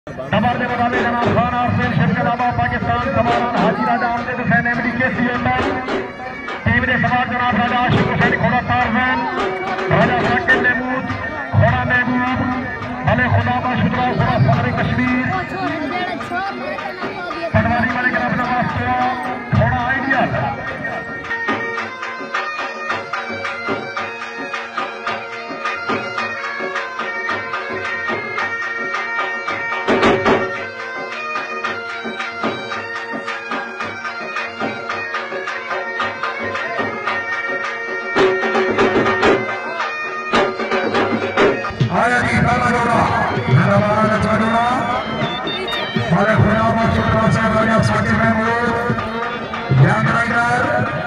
खबर के मुताबिक जनाब खान हॉर्समैनशिप के अलावा पाकिस्तान कमार हाजी राजा आमद हुसैन एमडी के सीएटल टीम ने सवार जनाब राजा आशिक हुसैन घोड़ा तारवैन राजा साकिब महमूद घोड़ा महबूब भले खुदा का शुक्र घोड़ा फखरे कश्मीर पटवारी वाले के अपना घोड़ा ideal Saqib Mehmood, young rider.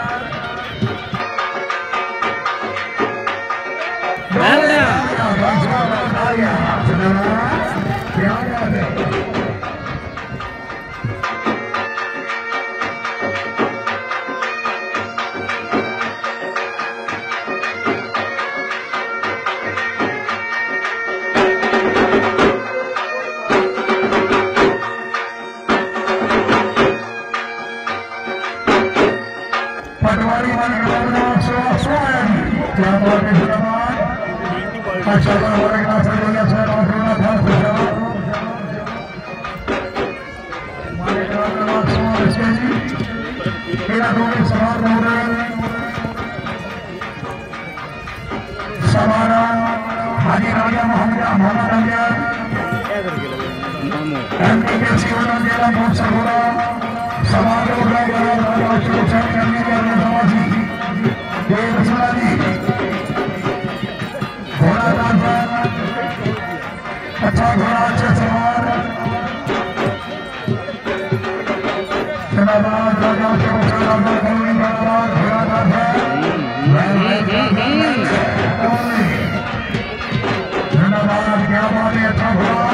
अच्छा घोड़ा अच्छे सवार जनाबाद राजा के मुसलमान कौमी बराबर घोड़ा जनाबाद क्या बात है अच्छा घोड़ा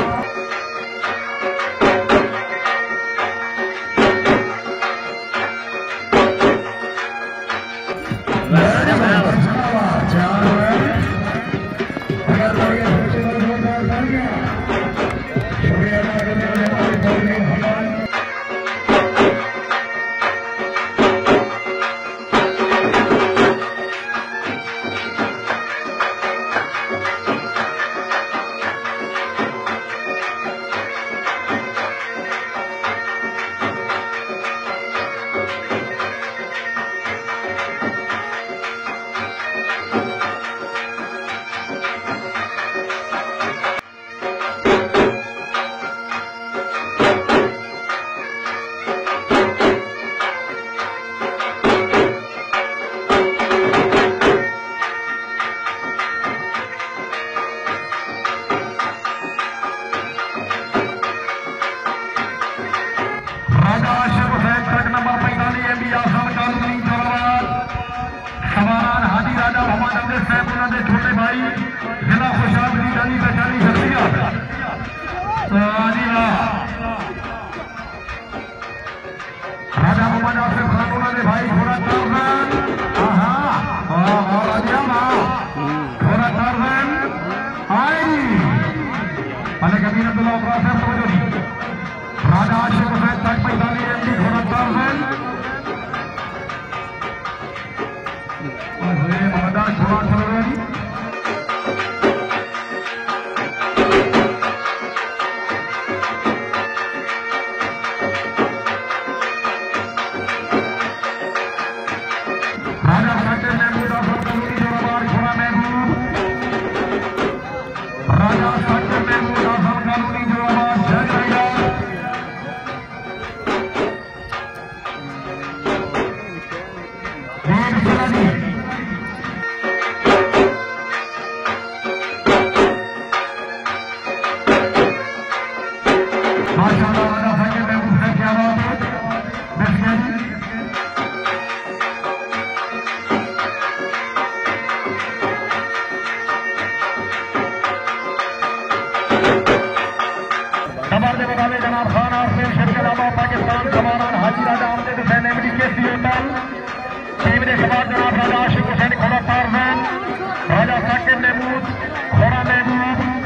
टीम ने सवार जनाब राजा आशिक हुसैन घोड़ा तारवैन राजा साकिब महमूद घोड़ा महबूब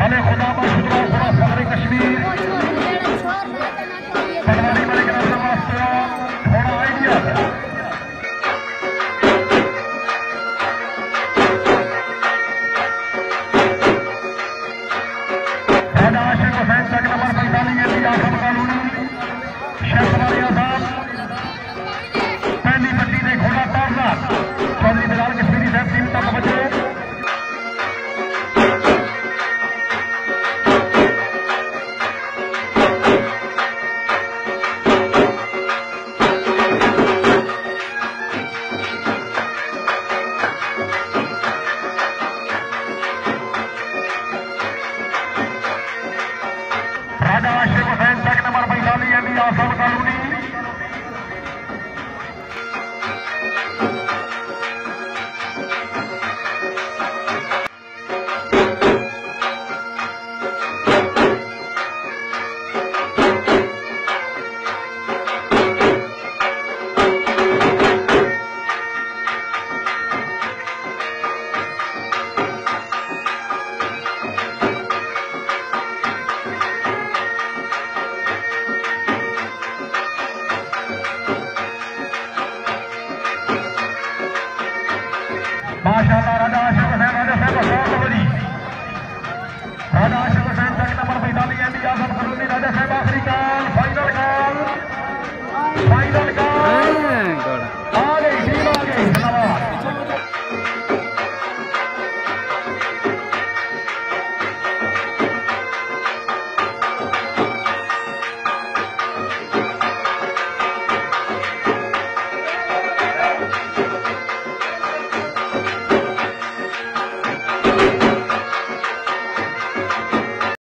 भले खुदा पर शुक्र खुदा फखरे कश्मीर पटवारी बने के नाम वास्ते थोड़ा आइडिया राजा आशिक हुसैन तक नंबर 45 ये भी आसम कानूनी शहजाद आजाद पहली पट्टी ने घोड़ा तारना चौधरी बिलाल कश्मीरी साहब टीम तक बचे राजा आशिक हुसैन तक नंबर 45 ये भी आसम